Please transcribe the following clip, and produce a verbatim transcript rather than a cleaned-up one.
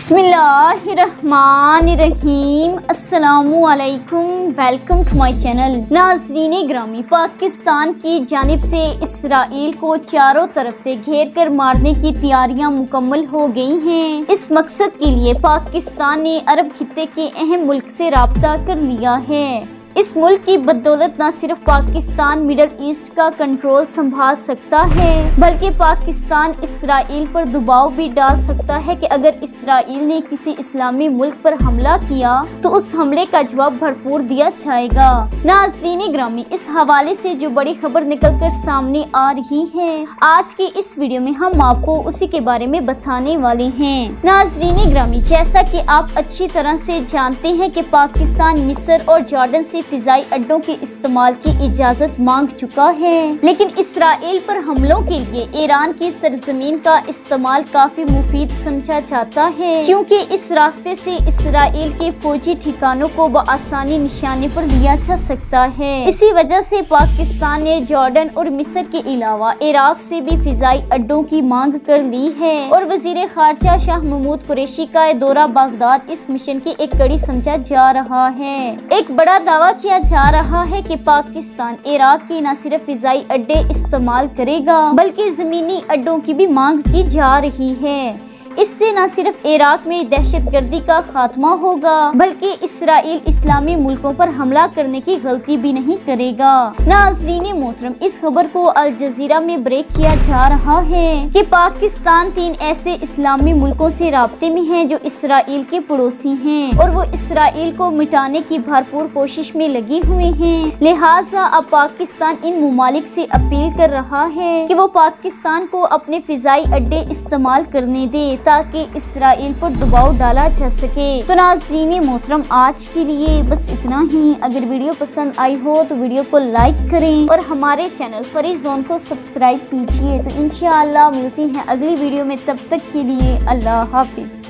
बिस्मिल्लाहिर्रहमानिर्रहीम। अस्सलामु अलैकुम, वेलकम टू माय चैनल। नाज़रीन ग्रामी, पाकिस्तान की जानिब से इसराइल को चारों तरफ से घेर कर मारने की तैयारियां मुकम्मल हो गई हैं। इस मकसद के लिए पाकिस्तान ने अरब खित्ते के अहम मुल्क से राब्ता कर लिया है। इस मुल्क की बदौलत न सिर्फ पाकिस्तान मिडल ईस्ट का कंट्रोल संभाल सकता है, बल्कि पाकिस्तान इसराइल पर दबाव भी डाल सकता है कि अगर इसराइल ने किसी इस्लामी मुल्क पर हमला किया तो उस हमले का जवाब भरपूर दिया जाएगा। नाज़रीन ग्रामी, इस हवाले से जो बड़ी खबर निकल कर सामने आ रही है, आज की इस वीडियो में हम आपको उसी के बारे में बताने वाले हैं। नाज़रीन ग्रामी, जैसा कि आप अच्छी तरह से जानते हैं कि पाकिस्तान मिस्र और जॉर्डन से फिजाई अड्डों के इस्तेमाल की इजाजत मांग चुका है, लेकिन इसराइल पर हमलों के लिए ईरान की सरजमीन का इस्तेमाल काफी मुफीद समझा जाता है, क्योंकि इस रास्ते से इसराइल के फौजी ठिकानों को बआसानी निशाने पर लिया जा सकता है। इसी वजह से पाकिस्तान ने जॉर्डन और मिस्र के अलावा इराक से भी फिजाई अड्डों की मांग कर ली है, और वजीर खारजा शाह महमूद कुरैशी का दौरा बगदाद इस मिशन की एक कड़ी समझा जा रहा है। एक बड़ा दावा किया जा रहा है कि पाकिस्तान इराक की न सिर्फ फिजाई अड्डे इस्तेमाल करेगा, बल्कि जमीनी अड्डों की भी मांग की जा रही है। इससे न सिर्फ इराक में दहशतगर्दी का खात्मा होगा, बल्कि इसराइल इस्लामी मुल्कों पर हमला करने की गलती भी नहीं करेगा। नाज़रीन मोहतरम, इस खबर को अल जजीरा में ब्रेक किया जा रहा है कि पाकिस्तान तीन ऐसे इस्लामी मुल्कों से राब्ते में है जो इसराइल के पड़ोसी हैं, और वो इसराइल को मिटाने की भरपूर कोशिश में लगे हुए हैं। लिहाजा अब पाकिस्तान इन मुमालिक से अपील कर रहा है कि वो पाकिस्तान को अपने फिजाई अड्डे इस्तेमाल करने दे, ताकि इसराइल पर दबाव डाला जा सके। तो नाज़रीन मोहतरम, आज के लिए बस इतना ही। अगर वीडियो पसंद आई हो तो वीडियो को लाइक करें और हमारे चैनल फरी जोन को सब्सक्राइब कीजिए। तो इंशाअल्लाह मिलती हैं अगली वीडियो में, तब तक के लिए अल्लाह हाफिज।